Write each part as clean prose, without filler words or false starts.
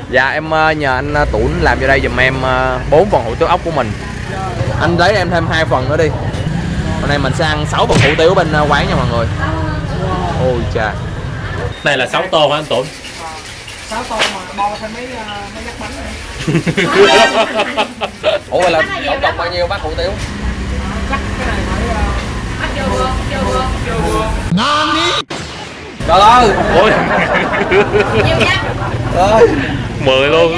Dạ em nhờ anh Tuấn làm vô đây giùm em 4 phần hủ tiếu ốc của mình. Anh lấy em thêm 2 phần nữa đi. Hôm nay mình sẽ ăn 6 phần hủ tiếu bên quán nha mọi người. Ôi chà. Này là 6 tô hả anh Tuấn? 6 tô mà bo thêm mấy dắt bánh này. Ủa vậy là tổng cộng bao nhiêu bát hủ tiếu? Chắc cái này phải vô Trời ơi. Ôi. nhiều nha. Ơi. 10 luôn.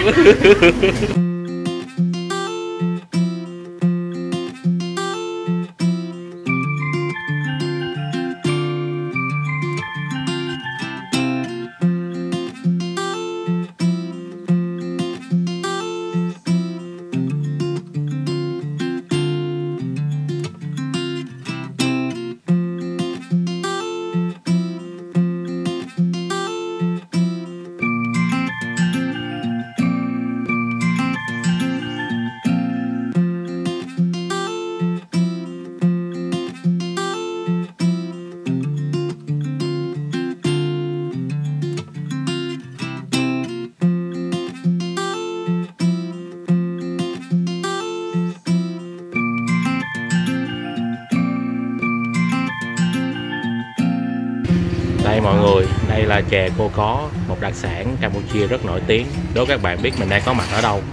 Đây mọi người, đây là chè cô có, một đặc sản Campuchia rất nổi tiếng. Đố các bạn biết mình đang có mặt ở đâu?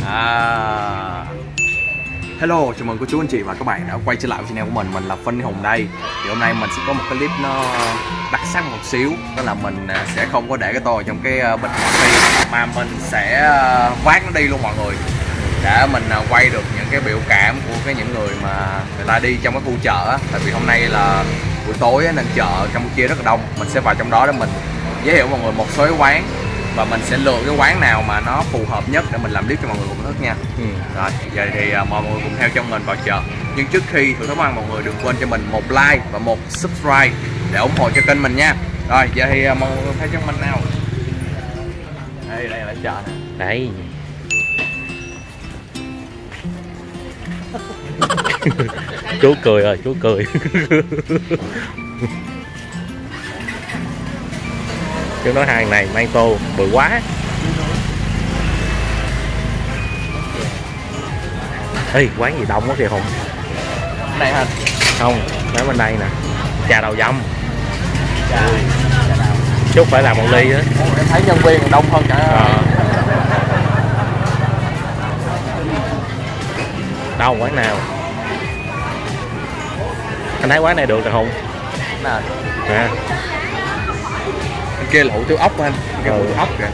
Hello, chào mừng cô chú anh chị và các bạn đã quay trở lại với channel của mình. Mình là Phân Hùng đây. Thì hôm nay mình sẽ có một cái clip nó đặc sắc một xíu. Đó là mình sẽ không có để cái tô trong cái bịch đi, mà mình sẽ vác nó đi luôn mọi người, để mình quay được những cái biểu cảm của những người mà người ta đi trong cái khu chợ. Tại vì hôm nay là buổi tối nên chợ Campuchia rất là đông. Mình sẽ vào trong đó để mình giới thiệu mọi người một số cái quán, và mình sẽ lựa cái quán nào mà nó phù hợp nhất để mình làm clip cho mọi người cùng thức nha. Rồi giờ thì mọi người cùng theo chân mình vào chợ. Nhưng trước khi thử thách ăn, mọi người đừng quên cho mình một like và một subscribe để ủng hộ cho kênh mình nha. Rồi giờ thì mọi người theo chân mình nào. Đây là chợ nè. Đây. Chú cười rồi, chú cười. Chú nói hàng này mang tô bự quá. Ê, quán gì đông quá kìa Hùng. Cái này hả? Không, quán bên đây nè. Trà đầu dăm. Chút phải làm một ly á. Em thấy nhân viên còn đông hơn cả. Đâu quán nào? Anh thấy quán này được rồi Hùng. Nào. À. Anh kia là hủ tiếu ốc anh. Cái hủ tiếu ốc kìa.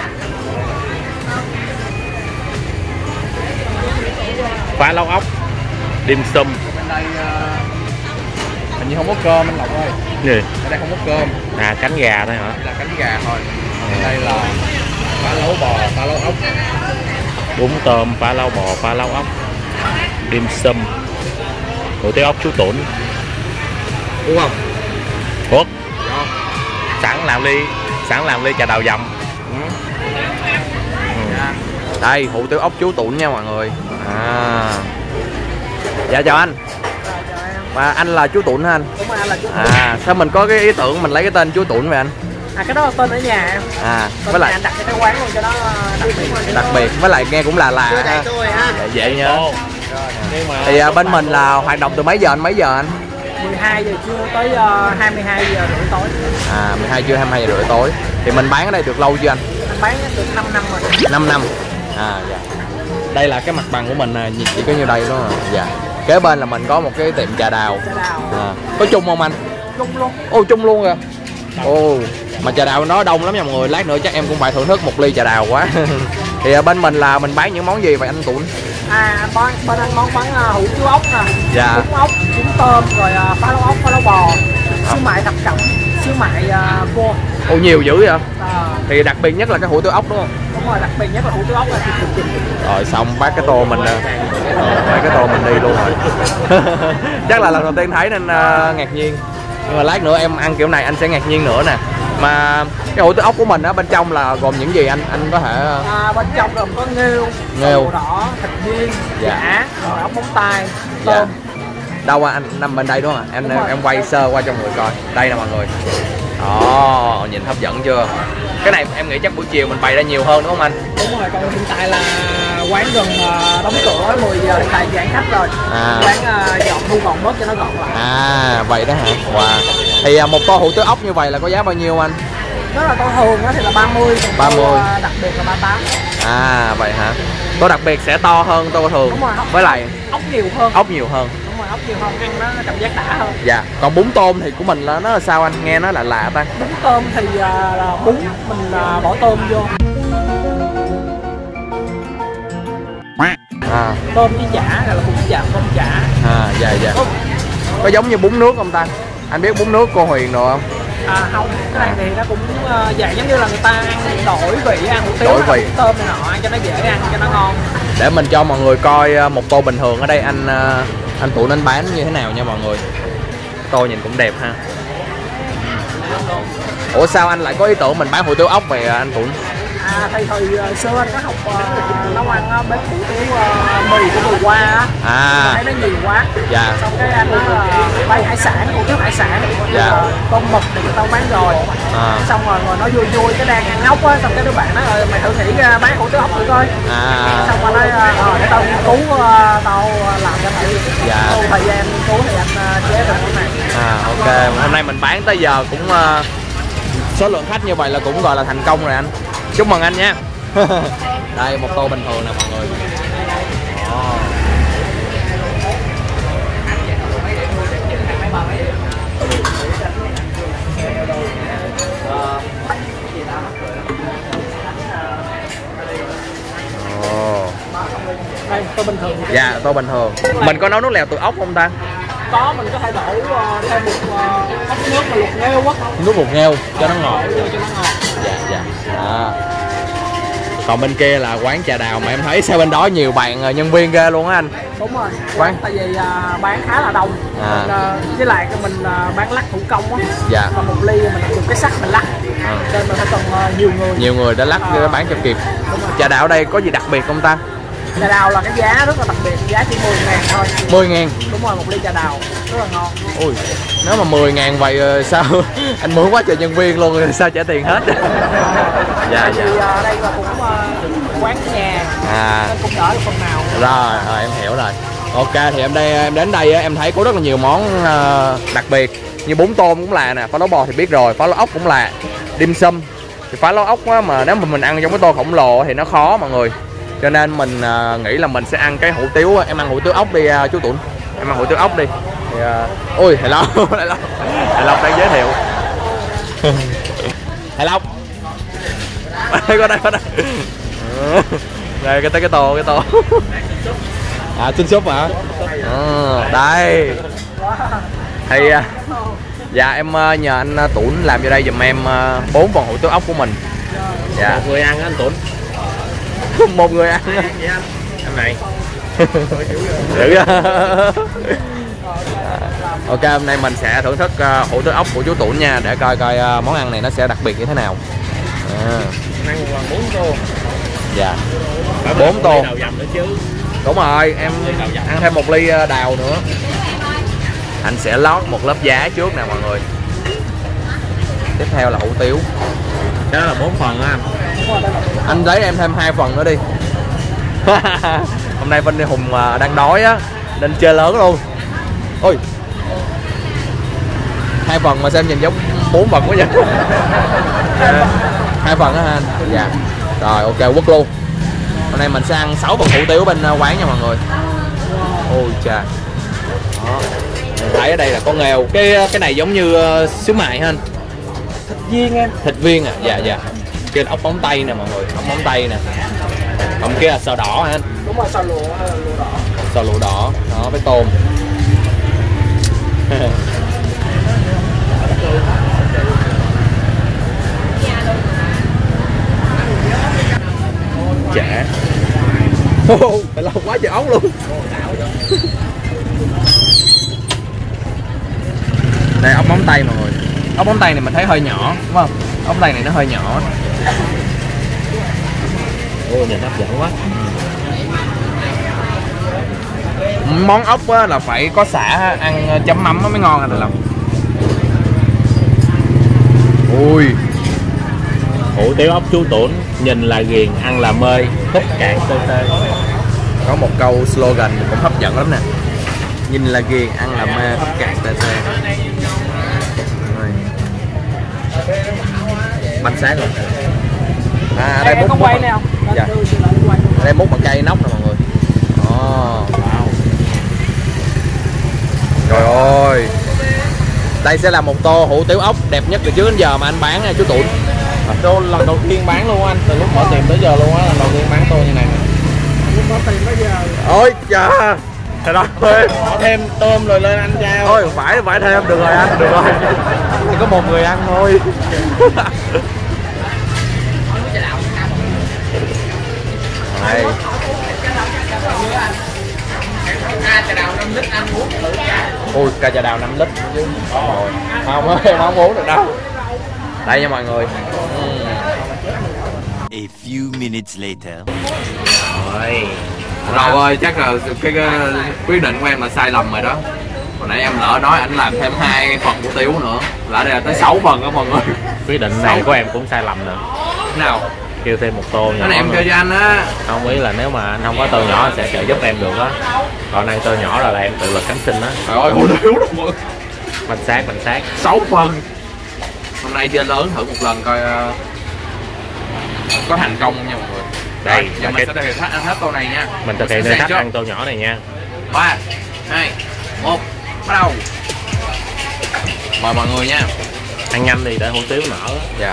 Phá lấu ốc, dim sum. Bên đây hình như không có cơm anh Lộc ơi. Gì? Ở đây không có cơm. À, cánh gà thôi hả? Đây là cánh gà thôi. Đây là phá lấu bò, phá lấu ốc, bún tôm, phá lấu bò, phá lấu ốc, dim sum, hủ tiếu ốc chú Tuấn. Đúng không? Thuốc. Sẵn làm ly trà đào dầm. Đây hủ tiếu ốc chú Tuấn nha mọi người. Dạ chào anh. Mà anh là chú Tuấn hả anh? Đúng rồi, anh là chú Tuấn. Sao mình có cái ý tưởng mình lấy cái tên chú Tuấn vậy anh? Cái đó là tên ở nhà em. Với lại anh đặt cái quán luôn cho nó đặc biệt, với lại nghe cũng là dạ, dễ nhớ. Thì bên mình là hoạt động từ mấy giờ anh? 12 giờ trưa tới 22 giờ rưỡi tối. 12 trưa 22 giờ rưỡi tối. Thì mình bán ở đây được lâu chưa anh? Anh bán được 5 năm rồi. 5 năm. Dạ. Đây là cái mặt bằng của mình chỉ có nhiêu đây đúng không? Dạ. Kế bên là mình có một cái tiệm trà đào. Có chung không anh? Chung luôn. Ô chung luôn kìa. Ồ, mà trà đào nó đông lắm nha mọi người. Lát nữa chắc em cũng phải thưởng thức một ly trà đào quá. Thì bên mình là mình bán những món gì vậy anh Tuấn? Bên anh món bán hủ tiếu ốc nè. Dạ. Bún ốc, bún tôm, rồi phá lấu ốc, phá lấu bò, xíu mại thập cẩm, xíu mại cua. Ồ nhiều dữ vậy? Thì đặc biệt nhất là cái hủ tiếu ốc đúng không? Đúng rồi, đặc biệt nhất là hủ tiếu ốc là rồi xong bác cái tô mình bác cái tô mình đi luôn rồi. Chắc là lần đầu tiên thấy nên ngạc nhiên, nhưng mà lát nữa em ăn kiểu này anh sẽ ngạc nhiên nữa nè. Mà cái hủ tiếu ốc của mình ở bên trong là gồm những gì anh có thể? Bên trong gồm có nghêu đỏ, thịt viên, chả, rồi ốc móng tay, tôm. Đâu anh nằm bên đây đúng không ạ? Em quay sơ qua cho mọi người coi. Đây nè mọi người. Đó, nhìn hấp dẫn chưa? Cái này em nghĩ chắc buổi chiều mình bày ra nhiều hơn đúng không anh? Đúng rồi, còn hiện tại là quán gần đóng cửa 10 giờ, hiện tại giãn khách rồi. Quán dọn thu gọn bớt cho nó gọn lại. Vậy đó hả? Wow. Thì một tô hủ tiếu ốc như vậy là có giá bao nhiêu anh? Đó là tô thường đó thì là 30, còn 30. tô đặc biệt là 38. Vậy hả? Tô đặc biệt sẽ to hơn tô thường. Đúng rồi, với lại ốc nhiều hơn. Ốc nhiều hơn. Đúng rồi, ốc nhiều hơn, ăn nó cảm giác đã hơn. Dạ, còn bún tôm thì của mình là nó là sao anh? Nghe nó lạ ta. Bún tôm thì là bún mình bỏ tôm vô. Tôm với chả là bún chả, tôm chả. Dạ. Có giống như bún nước không ta? Anh biết bún nước cô Huyền rồi không? Không, cái này thì nó cũng dạng giống như là người ta ăn đổi vị, ăn hủ tiếu, đổi vị tôm này nọ, ăn cho nó dễ ăn, cho nó ngon. Để mình cho mọi người coi một tô bình thường ở đây anh Tuấn anh bán như thế nào nha mọi người. Tô nhìn cũng đẹp ha. Ủa sao anh lại có ý tưởng mình bán hủ tiếu ốc vậy anh Tuấn? Thì hồi xưa anh có học nấu ăn bếp hủ tiếu mì của vừa qua á. Thấy nó nhiều quá. Dạ. Xong cái anh nói là bán hải sản, hủ tiếu hải sản. Dạ. Tôm mực thì người ta bán rồi. Xong rồi nó vui cái đang ăn ốc á, xong cái đứa bạn nói mày thử nghĩ bán hủ tiếu ốc thử coi. Xong rồi nói để tao nghiên cứu, tao làm cho mày. Dạ. Thời gian nghiên cứu thì anh chế được cái này. Ok, hôm nay mình bán tới giờ cũng số lượng khách như vậy là cũng gọi là thành công rồi anh. Chúc mừng anh nha. Đây một tô bình thường nè mọi người. Đây, tô bình thường. Dạ, tô bình thường. Mình có nấu nước lèo từ ốc không ta? Có, mình có thể đổ thêm một ốc nước mà luộc nghêu á. Nước luộc nghêu cho nó ngọt. Cho nó ngọt. Dạ. Còn bên kia là quán trà đào mà em thấy sao bên đó nhiều bạn nhân viên ghê luôn á anh. Đúng rồi. Tại vì bán khá là đông. Với lại mình bán lắc thủ công á. Dạ. Và một ly mình dùng cái sắt mình lắc. Nên mình phải cần nhiều người. Nhiều người để lắc để bán cho kịp. Trà đào ở đây có gì đặc biệt không ta? Trà đào là cái giá rất là đặc biệt, giá chỉ 10.000 thôi. 10.000? Đúng rồi, một ly trà đào rất là ngon. Ui, nếu mà 10.000 vậy sao anh mướn quá trời nhân viên luôn rồi sao trả tiền hết? Dạ. Thì đây là cũng quán nhà nên cũng đỡ được phần nào. Rồi em hiểu rồi. Ok thì em đến đây em thấy có rất là nhiều món đặc biệt như bún tôm cũng là nè, phá lấu bò thì biết rồi, phá lấu ốc cũng là, dim sum thì phá lấu ốc á, mà nếu mà mình ăn trong cái tô khổng lồ thì nó khó mọi người, cho nên mình nghĩ là mình sẽ ăn cái hủ tiếu. Em ăn hủ tiếu ốc đi chú Tuấn, em ăn hủ tiếu ốc đi thì, ui Thầy Long đang giới thiệu. Thầy Long có đây đây cái tô xin súp hả? Đây thì dạ em nhờ anh Tuấn làm vô đây giùm em 4 phần hủ tiếu ốc của mình. Dạ. Một người ăn anh Tuấn. Một người ăn. Em này. Dữ. Ok, hôm nay mình sẽ thưởng thức hủ tiếu ốc của chú Tuấn nha, để coi món ăn này nó sẽ đặc biệt như thế nào. Ăn một lần 4 tô. Dạ. 4 tô. Đào dầm nữa chứ. Đúng rồi, em ăn thêm một ly đào nữa. Anh sẽ lót một lớp giá trước nè mọi người. Tiếp theo là hủ tiếu. Đó là 4 phần á anh. Anh lấy em thêm 2 phần nữa đi. Hôm nay Vinh Hùng đang đói á nên chơi lớn luôn. Ôi, 2 phần mà xem nhìn giống 4 phần quá vậy. 2 phần á anh. Dạ. Rồi ok, quất luôn. Hôm nay mình sẽ ăn 6 phần hủ tiếu bên quán nha mọi người. Ôi chà. Đó. Thấy ở đây là có nghèo. Cái này giống như xíu mại ha anh. Thịt viên em. Thịt viên à? Dạ. Kia là ốc móng tay nè mọi người, ốc móng tay nè. Còn kia là sò đỏ hả anh? Đúng rồi, sò lụa đỏ. Sò lụa đỏ, đó với tôm. Chả. Phải lâu quá trời ốc luôn. Đây ốc móng tay mọi người. Ốc móng tay này mình thấy hơi nhỏ đúng không? Ốc tay này nó hơi nhỏ. Ôi nhìn hấp dẫn quá. Món ốc á, là phải có sả, ăn chấm mắm mới ngon anh Thành Long. Ui, hủ tiếu ốc chú Tuấn, nhìn là ghiền, ăn là mê, thích cạn tê tê. có một câu slogan cũng hấp dẫn lắm nè: nhìn là ghiền, ăn là mê, thích cạn tê tê. Bánh sáng rồi. À đây múc quay nào. Dạ. Đây múc bằng cây nóc nè mọi người. Wow. Trời ơi, đây sẽ là một tô hủ tiếu ốc đẹp nhất từ trước đến giờ mà anh bán nha chú Tuấn. Tô lần đầu tiên bán luôn anh, từ lúc mở tiệm tới giờ luôn á, lần đầu tiên bán tô như này. Mở tiệm tới giờ. Ôi trời ơi, Bỏ thêm tôm rồi lên anh trai. thôi phải thêm, được rồi anh, được rồi. Chỉ có một người ăn thôi. Đây. Ui, cà chà đào 5 lít chứ. Không ơi, em không uống được đâu. Đây nha mọi người. A few minutes later. Rồi ơi, chắc là cái quyết định của em là sai lầm rồi đó. Hồi nãy em lỡ nói anh làm thêm 2 phần hủ tiếu nữa, lỡ đây là tới 6 phần đó mọi người. Quyết định này của em cũng sai lầm nữa. Nào? Kêu thêm một tô nhỏ. Cái này em kêu cho anh á. Không, ý là nếu mà anh không có tô nhỏ anh sẽ trợ giúp em được á. Còn đây tô nhỏ là em tự lực cánh sinh á. Trời ơi, hủ tiếu đúng rồi. Bánh xác. 6 phần. Hôm nay chơi lớn thử một lần coi có thành công không nha mọi người. Đây, rồi, giờ mình sẽ thực hiện ăn hết tô này nha. Mình thực hiện thử thách ăn tô nhỏ này nha. 3, 2, 1, bắt đầu. Mời mọi người nha. Ăn nhanh đi để hủ tiếu nở. Dạ.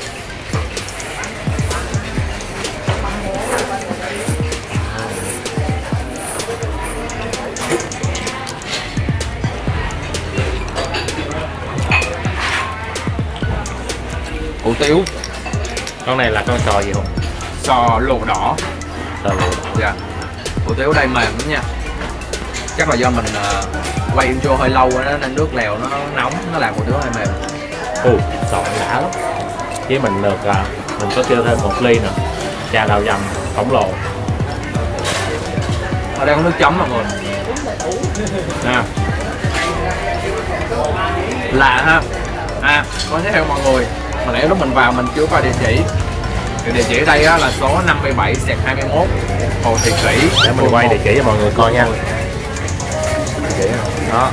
Hủ tiếu. Con này là con sò gì không? Sò lụa đỏ. Sò lụa đỏ. Dạ. Hủ tiếu đây mềm lắm nha. Chắc là do mình quay intro hơi lâu đó nên nước lèo nó nóng, nó làm hủ tiếu hơi mềm. Sò đã lắm. Chứ mình được mình có kêu thêm 1 ly nữa. Trà đào dầm khổng lồ. Ở đây có nước chấm mọi người. Nè. Lạ ha. À, có thể theo mọi người, mà nãy lúc mình vào mình chưa coi địa chỉ. Thì địa chỉ ở đây á, là số 57/21 Hồ Thị Kỷ. Để mình quay địa chỉ cho mọi người coi nha. Đó.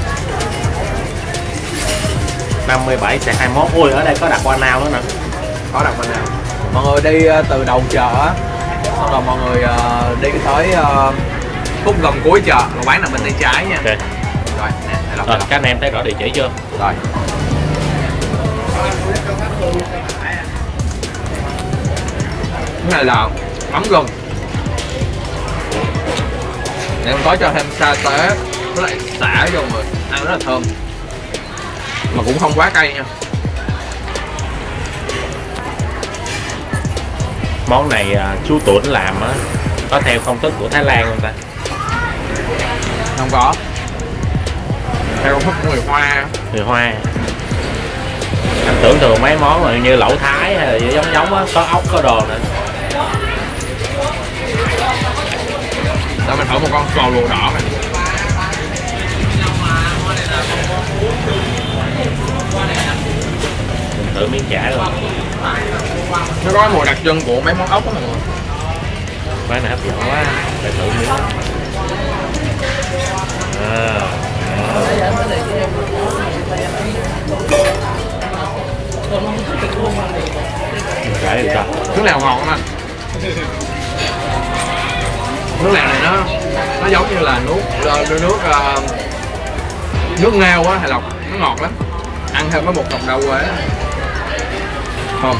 57/21. Ui, ở đây có đặt qua nào nữa nè. Có đặt bên nào. Mọi người đi từ đầu chợ á, xong rồi mọi người đi tới khúc gần cuối chợ, rồi bán nằm bên tay trái nha. Ok. Rồi, nè, Rồi, các anh em thấy rõ địa chỉ chưa? Rồi. Cái này là mắm gừng. Để em có cho thêm sa tế với lại xả vô mọi người, ăn rất là thơm. Mà cũng không quá cay nha. Món này chú Tuấn làm á, có theo công thức của Thái Lan không ta? Không có. Theo công thức của người Hoa. Người Hoa. Anh tưởng thường mấy món là như lẩu Thái hay là giống á, có ốc có đồ nữa. Để mình thử một con sò lụa đỏ này. Mình thử miếng chả rồi. Nó có mùi đặc trưng của mấy món ốc đó mọi người. Quán này hấp dẫn quá, phải thử miếng. Cái gì ta? Nước lèo ngọt lắm anh. Nước lèo này nó giống như là nước ngao á, hay lọc, nó ngọt lắm. Ăn thêm với một cọng đậu quế. Không.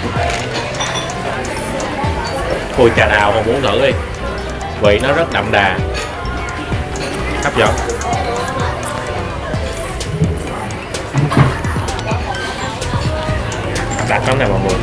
Ôi trà đào mà muốn thử đi. Vị nó rất đậm đà, hấp dẫn. Đặt lắm này mọi người.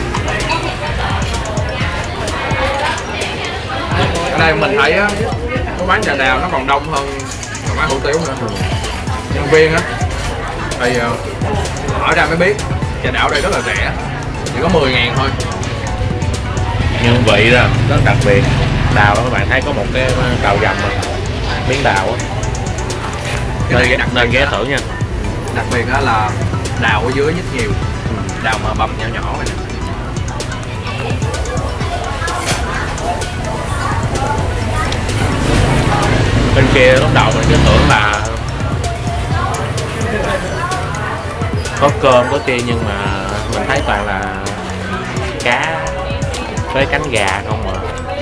Ở đây mình thấy á, cái quán trà đào nó còn đông hơn quán hủ tiếu nữa. Nhân viên á thì hỏi ra mới biết trà đào ở đây rất là rẻ, chỉ có 10.000 thôi. Nhưng vị đó rất đặc biệt. Đào đó các bạn thấy có một cái đào dầm rồi. miếng đào á. Nên ghé thử nha. Đặc biệt đó là đào ở dưới rất nhiều, đào mà bập nhỏ nhỏ này nè. Bên kia lúc đầu mình cứ tưởng là có cơm có chi, nhưng mà mình thấy toàn là cá với cánh gà không mà.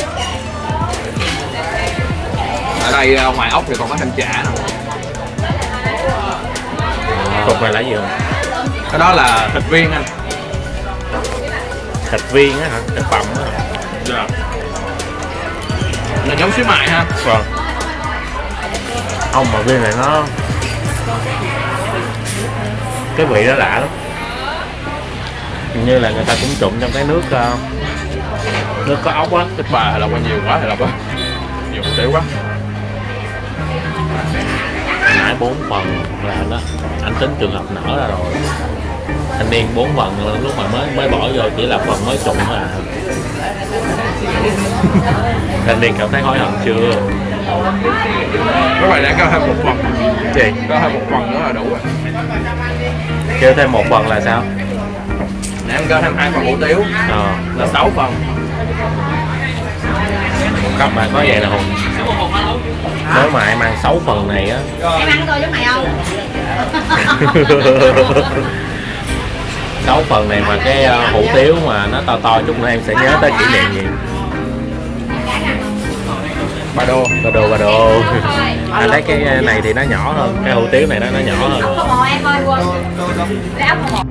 Ở đây ngoài ốc thì còn có thêm chả nữa. Cục này là gì không? Cái đó là thịt viên anh. Thịt viên á hả? Thịt bằm á hả? Dạ. Là giống xíu mại ha. Vâng. Ông mà viên này nó cái vị nó lạ lắm. Hình như là người ta cũng trụng trong cái nước có ốc á. Thịt bà là qua nhiều quá thì là quá nhiều tiểu quá. Hồi nãy 4 phần là đó, anh tính trường hợp nở ra rồi. Thanh niên 4 phần lúc mà mới bỏ vô chỉ là phần mới trụng à. Thanh niên cảm thấy hối hận chưa? Các bạn đã có thêm một phần. Gì? Có thêm một phần nữa là đủ rồi. Kêu thêm một phần là sao? Để em có thêm 2 phần hủ tiếu là 6 phần. Các bạn có vậy nè Hùng. Nếu mà em ăn 6 phần này á. Em ăn tôi giống mày không? 6 phần này mà cái hủ tiếu mà nó to to chút nữa em sẽ nhớ tới kỷ niệm gì? Ba đô. Anh thấy cái này thì nó nhỏ hơn, cái hủ tiếu này nó nhỏ hơn. Ốc một em ơi, quên. Lấy ốc một.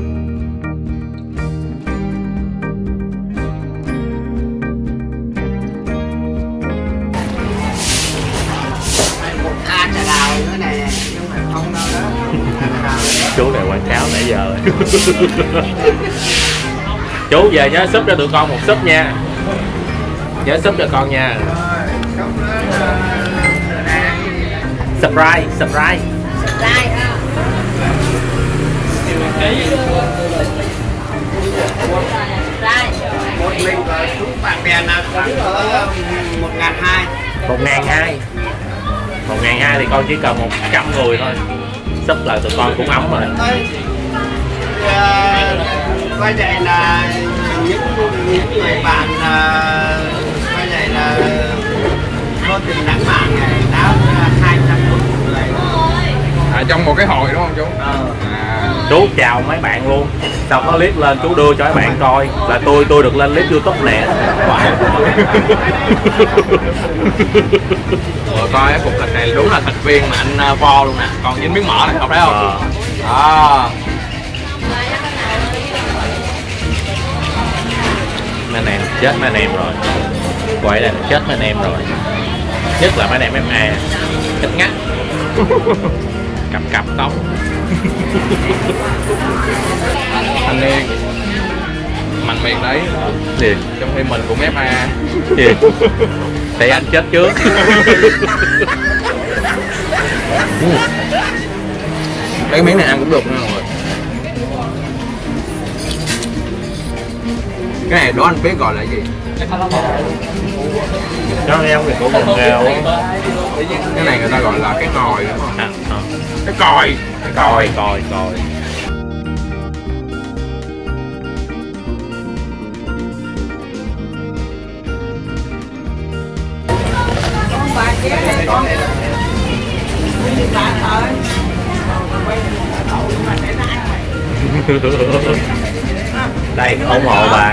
Chú này quảng cáo nãy giờ. Chú về nhớ sub cho tụi con một sub nha, nhớ sub cho con nha. Subscribe. Một mình chúng bạn bè là khoảng 1.200. 1.200 thì con chỉ cần 100 người thôi, sub lại tụi con cũng ấm rồi. Coi vậy là những người bạn coi vậy là vô tình lãng mạn này đã 200 người. Trong một cái hồi đúng không chú? Chú chào mấy bạn luôn, sau có clip lên chú đưa cho mấy bạn coi là tôi được lên clip YouTube nè. Rồi coi cái cục thịt này đúng là thịt viên mà anh vo luôn nè, còn dính miếng mỡ này không thấy không? Mấy anh em chết mấy anh em rồi, quậy là chết mấy anh em rồi, nhất là mấy anh em MA thích ngắt cặp tóc. Thanh niên mạnh miệng đấy Gì? trong khi mình cũng FA. Gì? Thì anh chết trước. Cái miếng này ăn cũng được nha mọi người. Cái này đó anh biết gọi là gì? Nó heo thì cũng còn nghèo. Cái này người ta gọi là cái còi đúng không? Cái còi. Đây ủng hộ bà.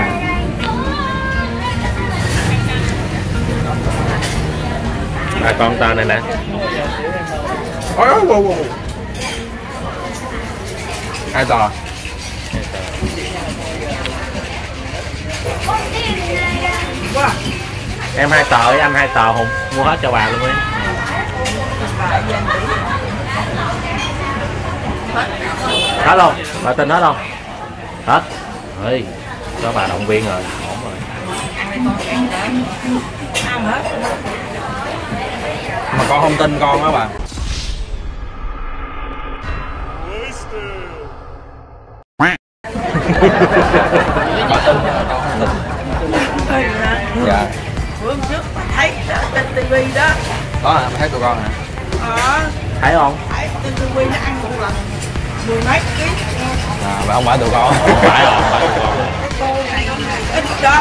Bà con ta này nè. Hai tờ. Em 2 tờ, anh 2 tờ Hùng mua hết cho bà luôn em. Hết luôn, bà tin hết không? Hết. Ơi, cho bà động viên rồi, ổn rồi. Mà con không tin con á bà. Bà tin con không tin. Dạ. Bữa trước thấy trên tivi đó Có hả? Mày thấy tụi con hả? Thấy không? Trên TV nó ăn một lần 10 mấy ký. Mà không phải tụi con. Không phải rồi, không phải tụi con. Cô này ít đó.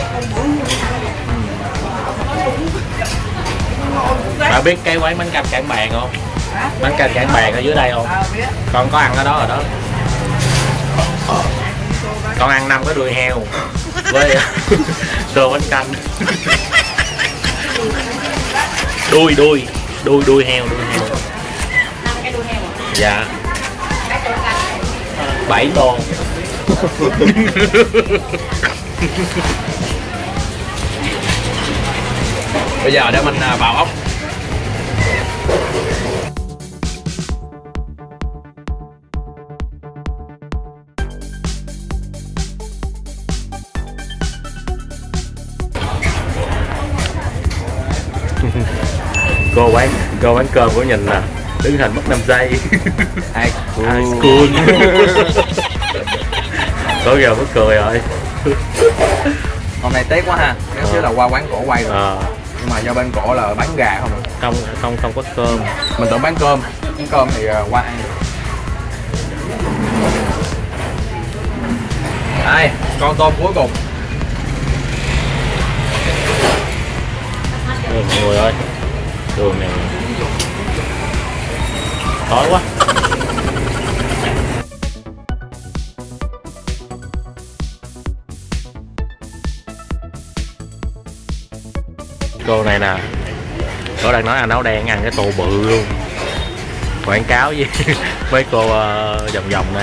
Bạn biết cái quán bánh canh Cảng Bàn không? Bánh canh Cảng Bàn ở dưới đây không? Con có ăn ở đó rồi đó. Con ăn 5 cái đuôi heo với tô bánh canh. Đuôi heo. 5 cái đuôi heo. Dạ. Cái tô canh. 7 tô. Bây giờ để mình vào ốc. Cô bán cơm của nhìn nè, đứng hình mất 5 giây. Ai Cool. Có giờ mất cười rồi. Hôm nay tiếc quá ha, nếu chứ là qua quán cổ quay rồi. Nhưng mà do bên cổ là bán gà không ạ? Không có cơm. Mình tưởng bán cơm thì qua ăn. Đây, con tôm cuối cùng. Đây, mọi người ơi, đường này tối quá. Cô này nè, cô đang nói anh áo đen ăn cái tô bự luôn, quảng cáo với mấy cô vòng đây.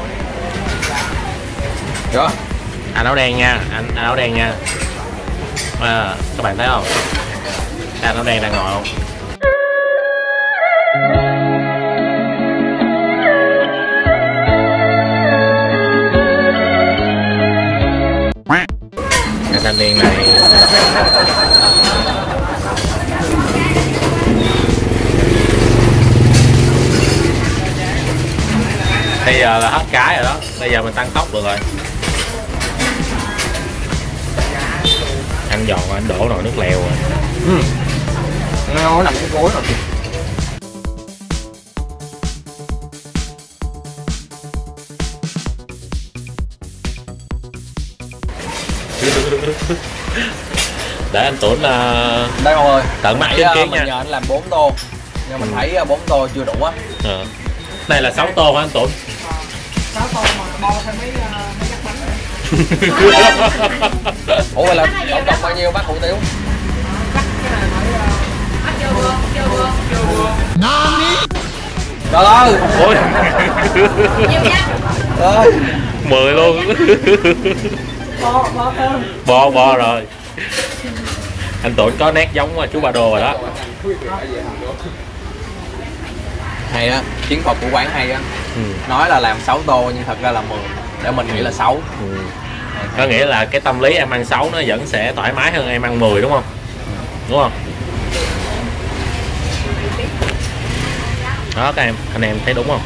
Đó. Anh áo đen nha, anh áo đen nha. Các bạn thấy không? Anh áo đen đang ngồi không? Anh thanh niên này bây giờ là hết cái rồi đó, bây giờ mình tăng tốc được rồi. Anh giòn anh đổ nồi nước lèo rồi. Nó nằm cái gối rồi. Để anh Tuấn Đây mọi người, tận mắt nãy chứng kiến mình nha. nhờ anh làm 4 tô. Nhưng mình thấy 4 tô chưa đủ á. Đây là 6 tô hả anh Tuấn? 6 tô mà bo thêm mấy gắt bánh nữa. Ủa vậy là tổng cộng bao nhiêu bác hủ tiếu? Trời ơi. Ôi. Nhiều nha. Ơi. 10 luôn. Bo thêm. Bo rồi. Anh Tuấn có nét giống chú Ba Đô rồi đó. Hay á, chiến thuật của quán hay á. Nói là làm 6 tô nhưng thật ra là 10. Để mình nghĩ là 6. Có nghĩa là cái tâm lý em ăn 6 nó vẫn sẽ thoải mái hơn em ăn 10 đúng không? Đúng không? Đó các em, anh em thấy đúng không?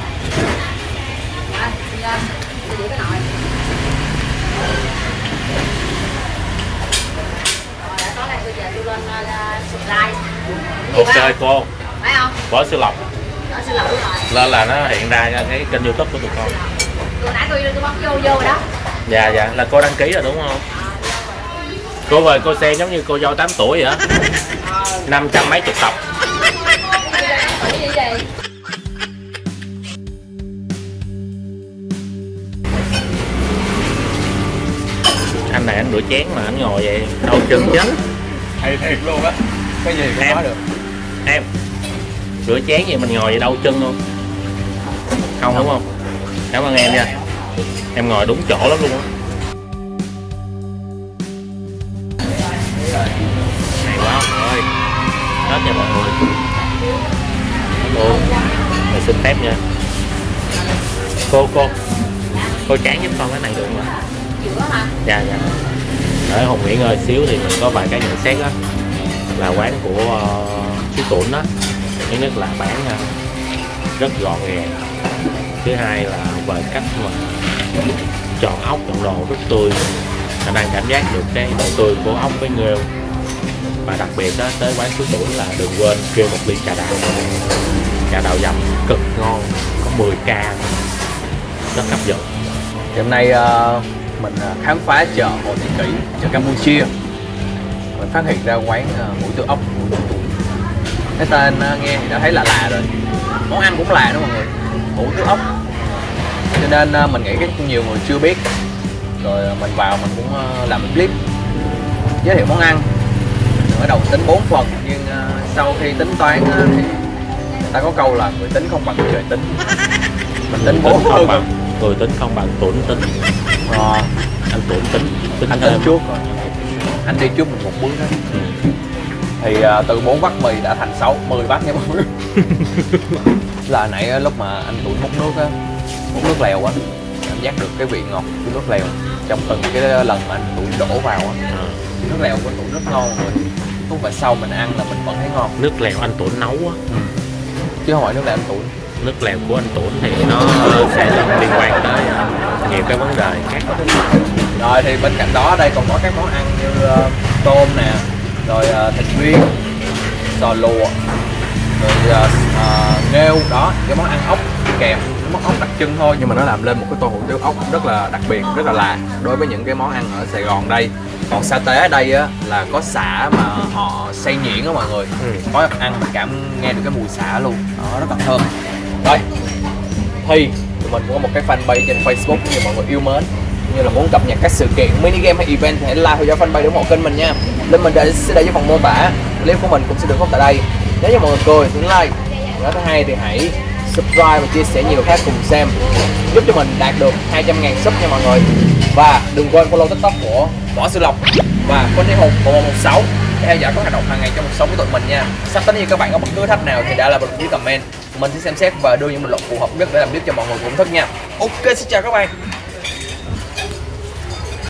Ok cô. Phải không? Bỏ sư lọc. Đó, xin lỗi rồi. Lên là nó hiện ra cái kênh YouTube của tụi con. Vừa nãy tôi bấm vô rồi đó. Dạ là cô đăng ký rồi đúng không? Cô về cô xem giống như cô dâu 8 tuổi vậy á. 500 mấy chục tập. Anh này anh rửa chén mà anh ngồi vậy đau chân chết. Hay thiệt luôn á. Cái gì cũng nói được. Em rửa chén vậy mình ngồi vậy đau chân không? Không đúng không? Cảm ơn em nha. Em ngồi đúng chỗ lắm luôn á. Hay quá mọi người. Hết nha mọi người. Cô mình xin phép nha. Cô tráng giúp con cái này được không ạ? Giữa hả? Dạ. Để Hùng nghỉ ngơi xíu thì mình có vài cái nhận xét á. Là quán của chú Tuấn đó. Thứ nhất là bán rất gọn gàng. Thứ hai là về cách mà chọn ốc chọn đồ rất tươi. Anh đang cảm giác được cái độ tươi của ốc với nghêu. Và đặc biệt đó, tới quán Suối Tủn là đừng quên kêu một ly trà đào. Trà đào dầm cực ngon, có 10k, rất hấp dẫn. Thì hôm nay mình khám phá chợ Hồ Thị Kỷ, chợ Campuchia. Mình phát hiện ra quán hủ tiếu ốc của Suối Tủn. Cái tên nghe thì đã thấy là lạ rồi, món ăn cũng lạ đúng không mọi người, hủ tiếu ốc, cho nên mình nghĩ cái nhiều người chưa biết. Rồi mình vào mình cũng làm một clip giới thiệu món ăn. Ở đầu tính 4 phần nhưng sau khi tính toán thì người ta có câu là người tính không bằng trời tính. Mình tính 4 không phần, bằng người tính không bằng Tuấn tính. Anh Tuấn tính anh tính trước rồi, anh đi trước mình một bước đó. Thì từ 4 bát mì đã thành 10 bát nha mọi người. Là nãy lúc mà anh Tuấn múc nước á, múc nước lèo á, cảm giác được cái vị ngọt của nước lèo trong từng cái lần mà anh Tuấn đổ vào á. Nước lèo của Tuấn rất ngon rồi, lúc mà sau mình ăn là mình vẫn thấy ngon. Nước lèo anh Tuấn nấu á, chứ không phải nước lèo anh Tuấn. Nước lèo của anh Tuấn thì nó sẽ liên quan tới nhiều cái vấn đề khác. Rồi thì bên cạnh đó đây còn có các món ăn như tôm nè, rồi thịt viên, sò lùa, rồi nghêu đó, cái món ăn ốc kèm, cái món ốc đặc trưng thôi, nhưng mà nó làm lên một cái tô hủ tiếu ốc rất là đặc biệt, rất là lạ đối với những cái món ăn ở Sài Gòn đây. Còn sa tế ở đây á là có sả mà họ xay nhuyễn á mọi người, có ăn mình cảm nghe được cái mùi sả luôn, đó rất là thơm. Rồi thì tụi mình cũng có một cái fanpage trên Facebook như mọi người yêu mến, như là muốn cập nhật các sự kiện, mini game hay event thì hãy like theo dõi fanpage để ủng hộ kênh mình nha. Link mình sẽ để dưới phần mô tả. Clip của mình cũng sẽ được post tại đây. Nếu như mọi người cười thì like, nếu thứ hai thì hãy subscribe và chia sẻ nhiều khác cùng xem, giúp cho mình đạt được 200.000 sub nha mọi người. Và đừng quên follow TikTok của Võ Sư Lộc và Quân Thiên Hùng 1116 để theo dõi các hoạt động hàng ngày trong cuộc sống của tụi mình nha. Sắp tới như các bạn có bất cứ thách nào thì đã là bình luận dưới comment, mình sẽ xem xét và đưa những bình luận phù hợp nhất để làm clip cho mọi người cùng thức nha. Ok, xin chào các bạn.